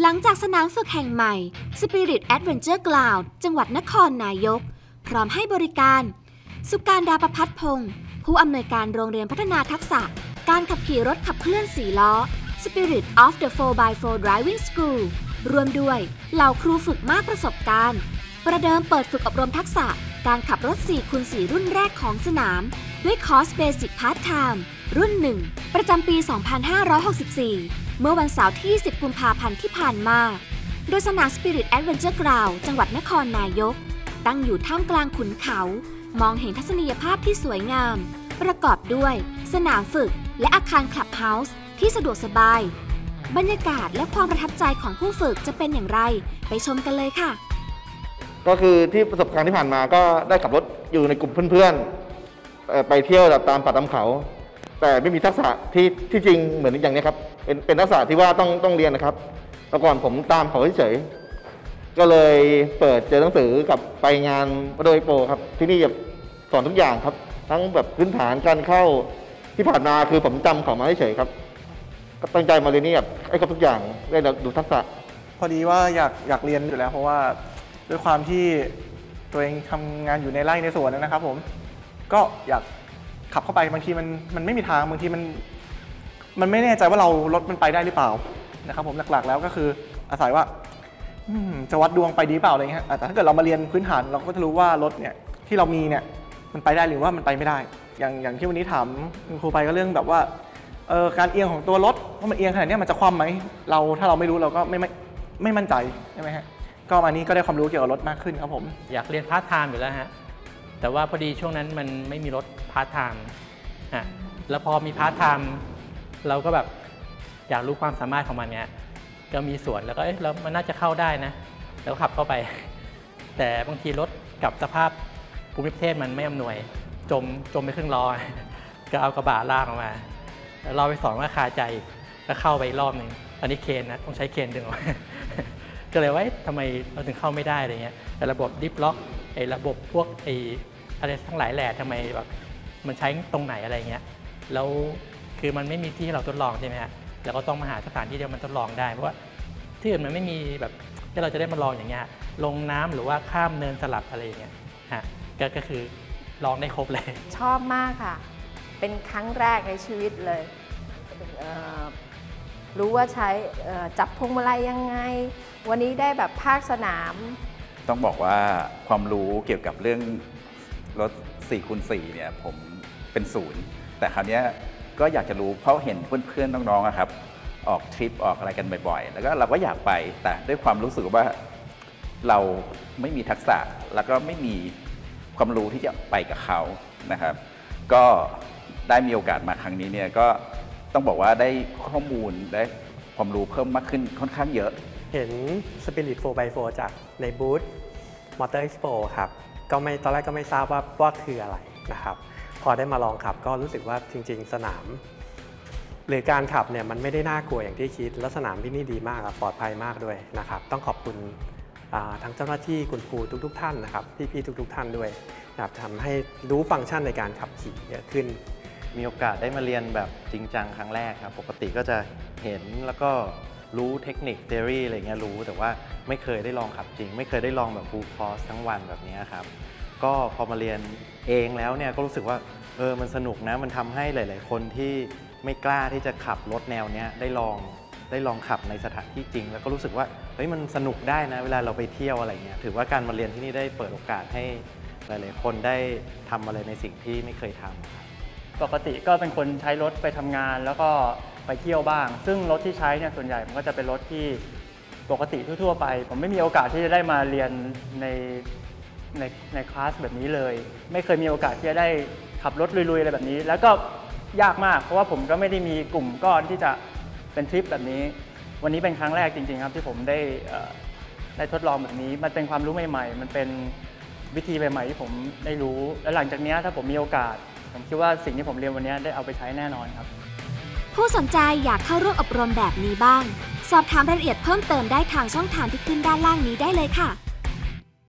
หลังจากสนามฝึกแห่งใหม่ Spirit Adventure Ground จังหวัดนครนายกพร้อมให้บริการสุการดาประภัทรพงศ์ผู้อำนวยการโรงเรียนพัฒนาทักษะการขับขี่รถขับเคลื่อน4 ล้อ Spirit of the 4x4 Driving School รวมด้วยเหล่าครูฝึกมากประสบการณ์ประเดิมเปิดฝึกอบรมทักษะการขับรถ 4x4 รุ่นแรกของสนามด้วยคอร์ส Basic Part-Time รุ่น 1 ประจำปี 2564 เมื่อวันเสาร์ที่ 10 กุมภาพันธ์ที่ผ่านมาโดยสนาม Spirit Adventure Ground จังหวัดนครนายกตั้งอยู่ท่ามกลางขุนเขามองเห็นทัศนียภาพที่สวยงามประกอบด้วยสนามฝึกและอาคารคลับเฮาส์ที่สะดวกสบายบรรยากาศและความประทับใจของผู้ฝึกจะเป็นอย่างไรไปชมกันเลยค่ะก็คือที่ประสบการณ์ที่ผ่านมาก็ได้ขับรถอยู่ในกลุ่มเพื่อนๆไปเที่ยวตามป่าตามเขาแต่ไม่มีทักษะที่จริงเหมือนอย่างนี้ครับเป็นทักษะที่ว่าต้องเรียนนะครับแต่ก่อนผมตามเขาเฉยๆก็เลยเปิดเจอหนังสือกับไปงานโดยโปรครับที่นี่สอนทุกอย่างครับทั้งแบบพื้นฐานการเข้าที่ผ่านมาคือผมจำเขามาเฉยๆครับก็ตั้งใจมาเรียนนี่แบบให้ครบทุกอย่างได้ดูทักษะพอดีว่าอยากเรียนอยู่แล้วเพราะว่าด้วยความที่ตัวเองทำงานอยู่ในไร่ในสวนนะครับผมก็อยากขับเข้าไปบางทีมันไม่มีทางบางทีมันไม่แน่ใจว่ารถมันไปได้หรือเปล่านะครับผมหลักๆแล้วก็คืออาศัยว่าจะวัดดวงไปดีเปล่าอะไรเงี้ยแต่ถ้าเกิดเรามาเรียนพื้นฐานเราก็จะรู้ว่ารถเนี่ยที่เรามีเนี่ยมันไปได้หรือว่ามันไปไม่ได้อย่างที่วันนี้ถามคุณครูไปก็เรื่องแบบว่าการเอียงของตัวรถว่ามันเอียงขนาดนี้มันจะคว่ำไหมถ้าเราไม่รู้เราก็ไม่มั่นใจใช่ไหมฮะก็อันนี้ก็ได้ความรู้เกี่ยวกับรถมากขึ้นครับผมอยากเรียนพาร์ทไทม์อยู่แล้วฮะแต่ว่าพอดีช่วงนั้นมันไม่มีรถพาร์ทไทม์แล้วพอมีพาร์ทไทม์เราก็แบบอยากรู้ความสามารถของมันเนี่ยก็มีสวนแล้วก็แล้วมันน่าจะเข้าได้นะแล้วขับเข้าไปแต่บางทีรถกับสภาพภูมิประเทศมันไม่อำนวยจมไปครึ่งล้อก็เอากระบะลากออกมาแล้วเราไปสอนว่าคาใจก็เข้าไปรอบหนึ่งตอนนี้เคนนะต้องใช้เคนดึงออกก็เลยว่าทำไมเราถึงเข้าไม่ได้อะไรเงี้ยแต่ระบบดิฟล็อกระบบพวกอะไรทั้งหลายแหล่ทำไมแบบมันใช้ตรงไหนอะไรเงี้ยแล้วคือมันไม่มีที่ให้เราทดลองใช่ไหมฮะเราก็ต้องมาหาสถานที่ที่มันทดลองได้เพราะว่าที่อื่นมันไม่มีแบบที่เราจะได้มาลองอย่างเงี้ยลงน้ำหรือว่าข้ามเนินสลับอะไรอย่างเงี้ยฮะก็คือลองได้ครบเลยชอบมากค่ะเป็นครั้งแรกในชีวิตเลยรู้ว่าใช้จับพวงมาลัยยังไงวันนี้ได้แบบภาคสนามต้องบอกว่าความรู้เกี่ยวกับเรื่องรถ 4x4 เนี่ยผมเป็นศูนย์แต่คราวนี้ก็อยากจะรู้เพราะเห็นเพื่อนๆน้องๆครับออกทริปออกอะไรกันบ่อยๆแล้วก็เราก็อยากไปแต่ด้วยความรู้สึกว่าเราไม่มีทักษะแล้วก็ไม่มีความรู้ที่จะไปกับเขานะครับก็ได้มีโอกาสมาครั้งนี้เนี่ยก็ต้องบอกว่าได้ข้อมูลได้ความรู้เพิ่มมากขึ้นค่อนข้างเยอะเห็น Spirit 4x4 จากในบูธ Motor Expo ครับก็ไม่ตอนแรกก็ไม่ทราบว่าคืออะไรนะครับพอได้มาลองขับก็รู้สึกว่าจริงๆสนามหรือการขับเนี่ยมันไม่ได้น่ากลัวอย่างที่คิดและสนามที่นี่ดีมากปลอดภัยมากด้วยนะครับต้องขอบคุณทั้งเจ้าหน้าที่คุณครูทุกๆท่านนะครับพี่ๆทุกๆท่านด้วยนะครับทำให้รู้ฟังก์ชันในการขับขี่เยอะขึ้นมีโอกาสได้มาเรียนแบบจริงจังครั้งแรกครับปกติก็จะเห็นแล้วก็รู้เทคนิค theory อะไรเงี้ยรู้แต่ว่าไม่เคยได้ลองขับจริงไม่เคยได้ลองแบบ full course ทั้งวันแบบนี้ครับก็พอมาเรียนเองแล้วเนี่ยก็รู้สึกว่ามันสนุกนะมันทำให้หลายๆคนที่ไม่กล้าที่จะขับรถแนวเนี้ยได้ลองขับในสถานที่จริงแล้วก็รู้สึกว่าเฮ้ยมันสนุกได้นะเวลาเราไปเที่ยวอะไรเงี้ยถือว่าการมาเรียนที่นี่ได้เปิดโอกาสให้หลายๆคนได้ทำอะไรในสิ่งที่ไม่เคยทำปกติก็เป็นคนใช้รถไปทำงานแล้วก็ไปเที่ยวบ้างซึ่งรถที่ใช้เนี่ยส่วนใหญ่มันก็จะเป็นรถที่ปกติทั่วๆไปผมไม่มีโอกาสที่จะได้มาเรียนในคลาสแบบนี้เลยไม่เคยมีโอกาสที่จะได้ขับรถลุยๆอะไรแบบนี้แล้วก็ยากมากเพราะว่าผมก็ไม่ได้มีกลุ่มก้อนที่จะเป็นทริปแบบนี้วันนี้เป็นครั้งแรกจริงๆครับที่ผมได้ทดลองแบบนี้มันเป็นความรู้ใหม่ๆมันเป็นวิธีใหม่ๆที่ผมได้รู้และหลังจากนี้ถ้าผมมีโอกาสผมคิดว่าสิ่งที่ผมเรียนวันนี้ได้เอาไปใช้แน่นอนครับผู้สนใจอยากเข้าร่วมอบรมแบบนี้บ้างสอบถามรายละเอียดเพิ่มเติมได้ทางช่องทางที่ขึ้นด้านล่างนี้ได้เลยค่ะ